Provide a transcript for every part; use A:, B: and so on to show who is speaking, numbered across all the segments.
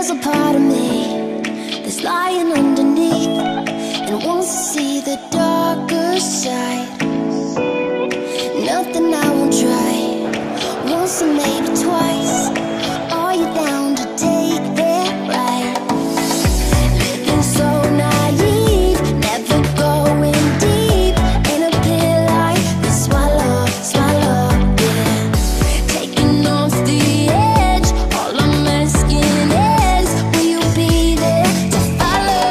A: There's a part of me that's lying underneath and wants to see the darker side. Nothing I won't try. Once and maybe twice. Are you down to take that ride? Living so naive, never going deep in a pit like the swallow, swallow, yeah. Taking off the edge, all I'm asking is, will you be there to follow?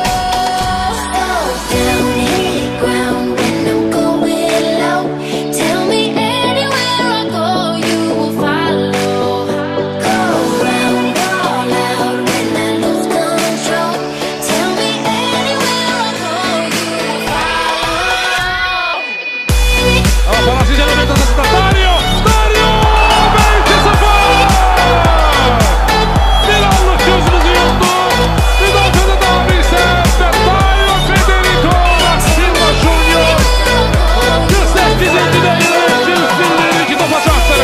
A: Down, hit ground when I'm going low. Tell me anywhere I go, you will follow. Go round, all out when I lose control. Tell me anywhere I go, you will follow.
B: Allora palla si gira dentro da Dario! Dario! Vence Safà! Mirallo chiuso così ridotto da Davis per Dario Federico Massimo Junior! Giuseppe Zendidei Giuseppe chi dopo Ciattare!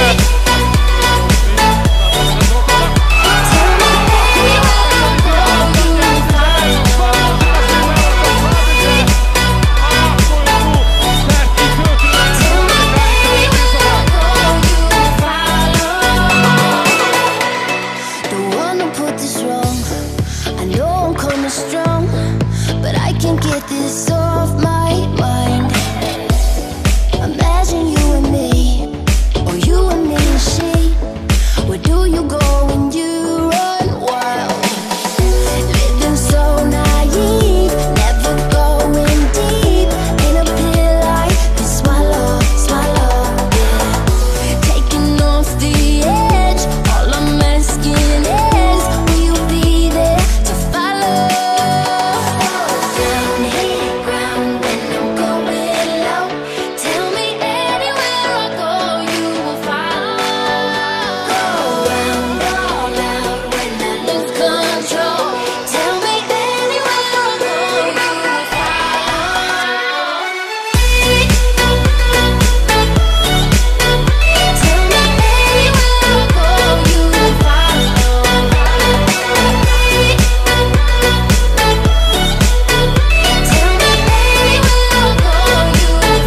A: Don't wanna put this wrong. I know I'm coming strong, but I can't get this off my mind. Imagine you and me, or you and me and she. Where do you go when you run wild? Living so naive, never going deep in a pit like the swallow, swallow, yeah. Taking off the edge, all I'm asking is, will you be there to follow? Down, hit ground when I'm going low. Tell me anywhere I go, you will follow. Go round, all out when I lose control. Tell me anywhere I go, you will follow. Tell me anywhere I go, you will follow. Tell me anywhere I go, you will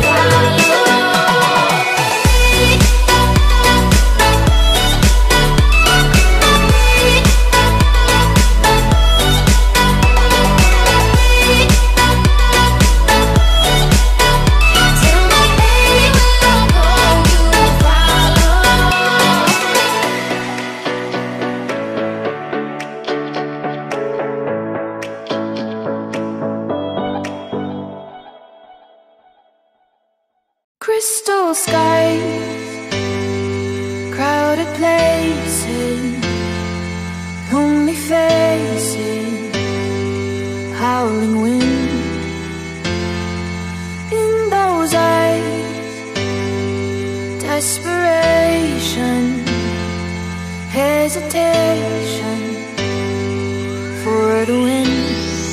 A: crystal skies, crowded places, lonely faces, howling wind. In those eyes, desperation, hesitation for the wind.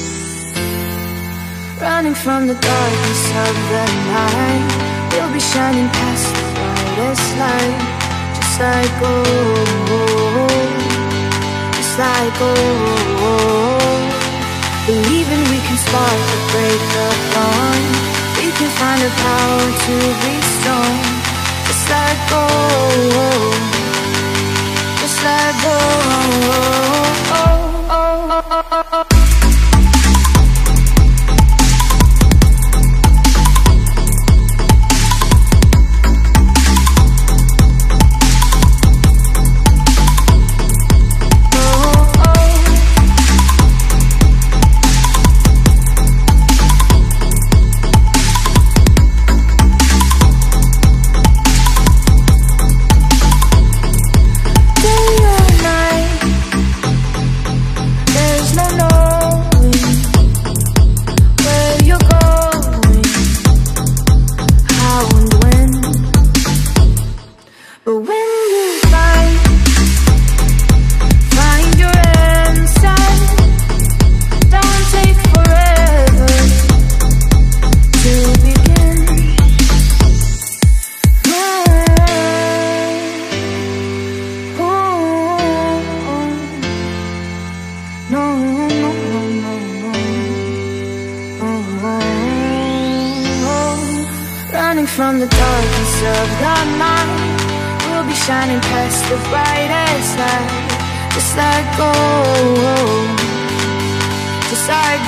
A: Running from the darkness of the night, you'll be shining past the brightest light. Just like gold, just like gold. Believing we can spark the break of dawn. We can find the power to be strong. Just like gold, just like gold. Running from the darkness of the night, we'll be shining past the brightest light. Just like gold, just like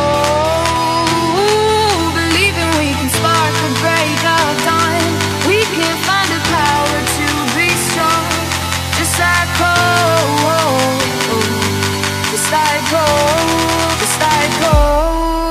A: gold. Believing we can spark a break of dawn. We can find the power to be strong. Just like gold, just like gold, just like gold.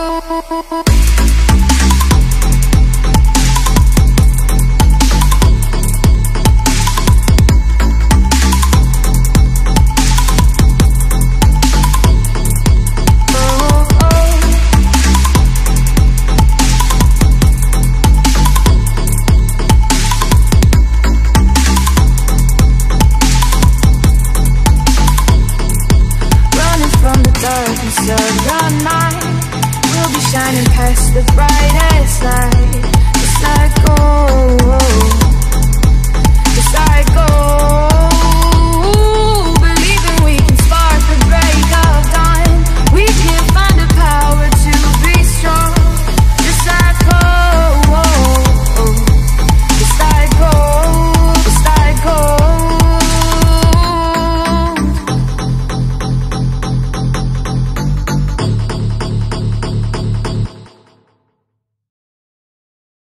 A: Darkness of the night, we'll be shining past the brightest light. Just like gold.